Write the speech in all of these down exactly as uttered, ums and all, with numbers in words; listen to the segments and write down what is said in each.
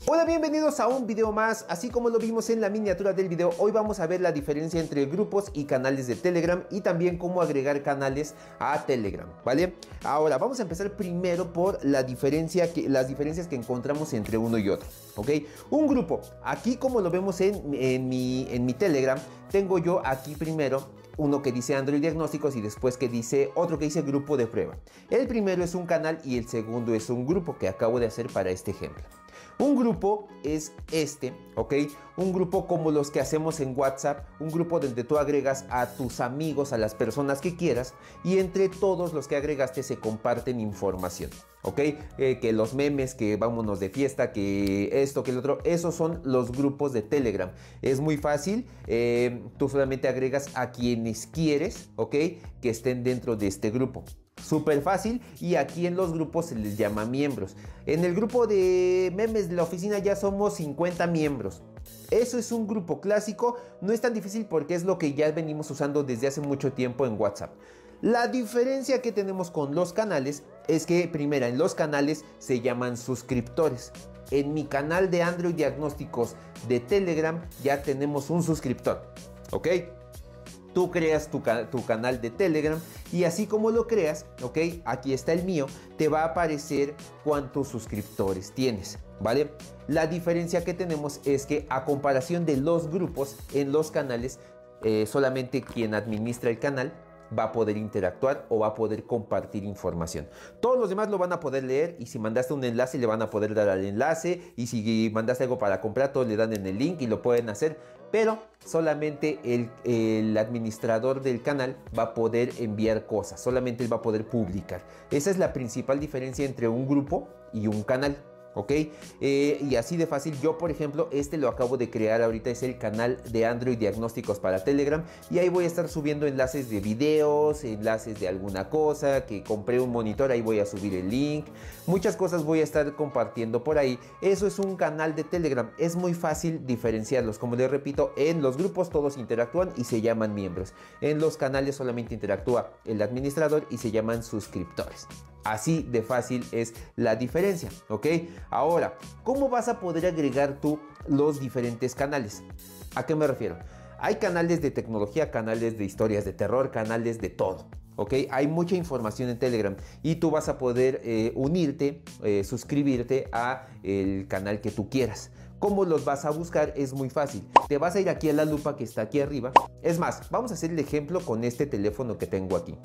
Hola, bienvenidos a un video más. Así como lo vimos en la miniatura del video, hoy vamos a ver la diferencia entre grupos y canales de Telegram y también cómo agregar canales a Telegram, ¿vale? Ahora vamos a empezar primero por la diferencia que, las diferencias que encontramos entre uno y otro, ¿ok? Un grupo, aquí como lo vemos en, en, mi, en mi Telegram, tengo yo aquí primero uno que dice Android Diagnósticos y después que dice otro que dice grupo de prueba. El primero es un canal y el segundo es un grupo que acabo de hacer para este ejemplo. Un grupo es este, ¿ok? Un grupo como los que hacemos en WhatsApp, un grupo donde tú agregas a tus amigos, a las personas que quieras, y entre todos los que agregaste se comparten información, ¿ok? Eh, que los memes, que vámonos de fiesta, que esto, que el otro, esos son los grupos de Telegram. Es muy fácil, eh, tú solamente agregas a quienes quieres, ¿ok? Que estén dentro de este grupo. Súper fácil, y aquí en los grupos se les llama miembros. En el grupo de memes de la oficina ya somos cincuenta miembros. Eso es un grupo clásico, no es tan difícil porque es lo que ya venimos usando desde hace mucho tiempo en WhatsApp. La diferencia que tenemos con los canales es que, primera, en los canales se llaman suscriptores. En mi canal de Android Diagnósticos de Telegram ya tenemos un suscriptor, ¿ok? Tú creas tu, tu canal de Telegram y así como lo creas, ok, aquí está el mío, te va a aparecer cuántos suscriptores tienes, ¿vale? La diferencia que tenemos es que a comparación de los grupos, en los canales, eh, solamente quien administra el canal va a poder interactuar o va a poder compartir información. Todos los demás lo van a poder leer, y si mandaste un enlace le van a poder dar al enlace, y si mandaste algo para comprar, todos le dan en el link y lo pueden hacer, pero solamente el, el administrador del canal va a poder enviar cosas, solamente él va a poder publicar. Esa es la principal diferencia entre un grupo y un canal, ¿ok? Eh, y así de fácil. Yo, por ejemplo, este lo acabo de crear ahorita, es el canal de Android Diagnósticos para Telegram, y ahí voy a estar subiendo enlaces de videos, enlaces de alguna cosa, que compré un monitor, ahí voy a subir el link, muchas cosas voy a estar compartiendo por ahí. Eso es un canal de Telegram, es muy fácil diferenciarlos. Como les repito, en los grupos todos interactúan y se llaman miembros, en los canales solamente interactúa el administrador y se llaman suscriptores. Así de fácil es la diferencia, ¿ok? Ahora, ¿cómo vas a poder agregar tú los diferentes canales? ¿A qué me refiero? Hay canales de tecnología, canales de historias de terror, canales de todo, ¿ok? Hay mucha información en Telegram y tú vas a poder eh, unirte, eh, suscribirte a el canal que tú quieras. ¿Cómo los vas a buscar? Es muy fácil. Te vas a ir aquí a la lupa que está aquí arriba. Es más, vamos a hacer el ejemplo con este teléfono que tengo aquí.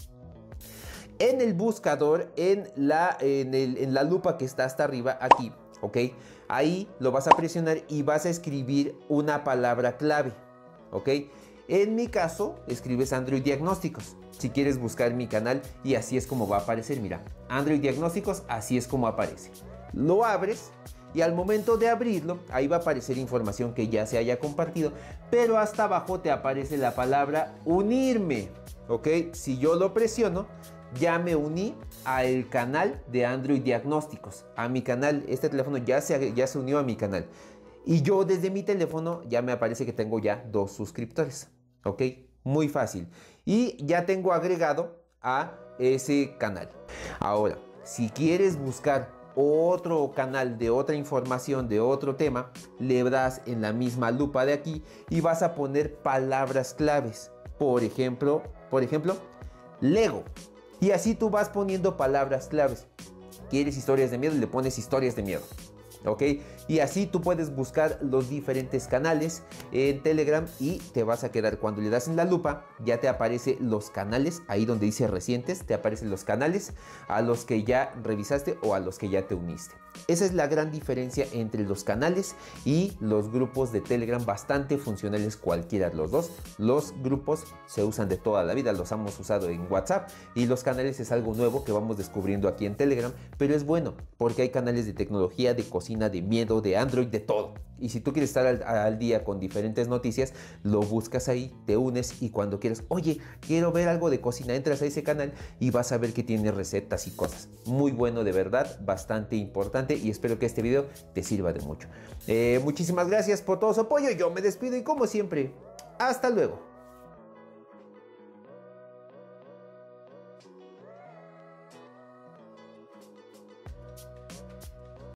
En el buscador, en la, en, el, en la lupa que está hasta arriba, aquí, ¿ok? Ahí lo vas a presionar y vas a escribir una palabra clave, ¿ok? En mi caso, escribes Android Diagnósticos, si quieres buscar mi canal, y así es como va a aparecer, mira, Android Diagnósticos, así es como aparece. Lo abres y al momento de abrirlo, ahí va a aparecer información que ya se haya compartido, pero hasta abajo te aparece la palabra unirme, ¿ok? Si yo lo presiono, ya me uní al canal de Android Diagnósticos, a mi canal. Este teléfono ya se, ya se unió a mi canal, y yo desde mi teléfono ya me aparece que tengo ya dos suscriptores, ¿ok? Muy fácil, y ya tengo agregado a ese canal. Ahora, si quieres buscar otro canal de otra información, de otro tema, le das en la misma lupa de aquí y vas a poner palabras claves. Por ejemplo, por ejemplo, Lego. Y así tú vas poniendo palabras claves. ¿Quieres historias de miedo? Le pones historias de miedo, ¿ok? Y así tú puedes buscar los diferentes canales en Telegram y te vas a quedar, cuando le das en la lupa, ya te aparece los canales, ahí donde dice recientes, te aparecen los canales a los que ya revisaste o a los que ya te uniste. Esa es la gran diferencia entre los canales y los grupos de Telegram, bastante funcionales cualquiera de los dos. Los grupos se usan de toda la vida, los hemos usado en WhatsApp, y los canales es algo nuevo que vamos descubriendo aquí en Telegram, pero es bueno porque hay canales de tecnología, de cocina, de miedo, de Android, de todo. Y si tú quieres estar al, al día con diferentes noticias, lo buscas ahí, te unes, y cuando quieras, oye, quiero ver algo de cocina, entras a ese canal y vas a ver que tiene recetas y cosas. Muy bueno, de verdad, bastante importante, y espero que este video te sirva de mucho. Eh, muchísimas gracias por todo su apoyo. Yo me despido y, como siempre, hasta luego.